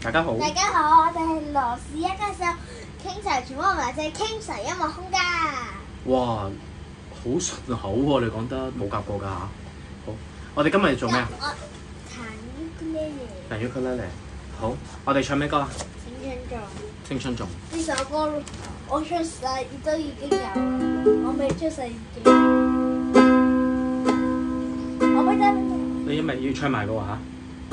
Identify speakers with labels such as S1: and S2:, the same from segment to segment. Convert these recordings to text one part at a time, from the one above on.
S1: 大家好，
S2: 大家好，我哋係羅氏一家手King Sir全部埋隻 King Sir 音樂空間。
S1: 哇，好順口喎！你講得冇夾過㗎嚇。好，我哋今日做咩啊？
S2: 我彈 ukulele。
S1: 彈 ukulele。好，我哋唱咩歌啊？
S2: 青春頌。
S1: 青春頌。
S2: 呢首歌我出世都已經有，我未出世已經。我唔得。
S1: 你因為要唱埋嘅喎嚇。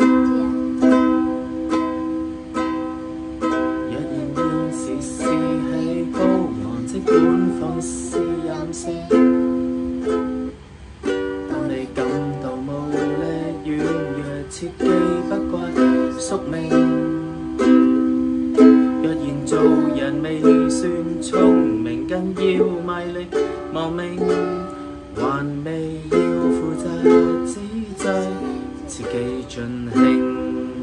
S1: 若然現時是喺高昂，即管放肆任性。當你感到無力軟弱，切記不怪宿命。若然做人未算聰明，更要賣力亡命，還未要負責之際，切記盡興。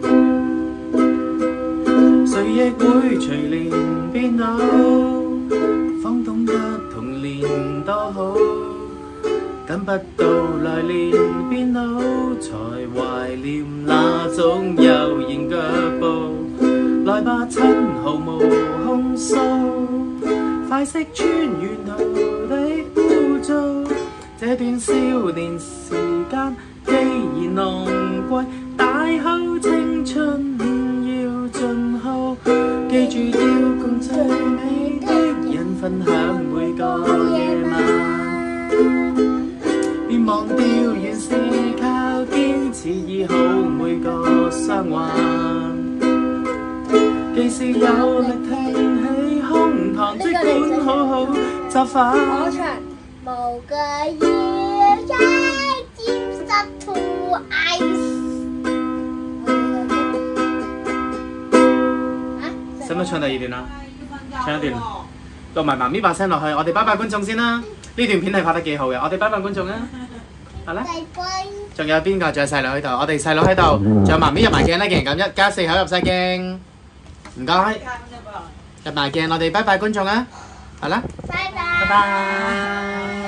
S1: 誰亦會隨年變老，方懂得童年多好，等不到來年變老，才懷念那種悠然腳步。來吧，親，毫無控訴，快釋穿沿途的污糟。這段少年時間既然昂貴，大後青春要盡耗。記住要共最美的人分享每個夜晚，別忘掉原是靠堅持醫好每個傷患。既是有力挺起胸膛，即管好好執法。
S2: 我唱無個要一兼十兔 ice。
S1: 使唔使唱第二段啊？唱一段，錄埋媽咪把聲落去。我哋拜拜觀眾先啦。呢段片係拍得幾好嘅，我哋拜拜觀眾啊！係啦。仲有邊個？仲有細佬喺度，我哋細佬喺度，仲有媽咪入埋鏡啦，既然咁一家四口入晒鏡，唔該。入埋鏡，我哋拜拜觀眾啊！係啦。
S2: 拜拜。
S1: 拜拜。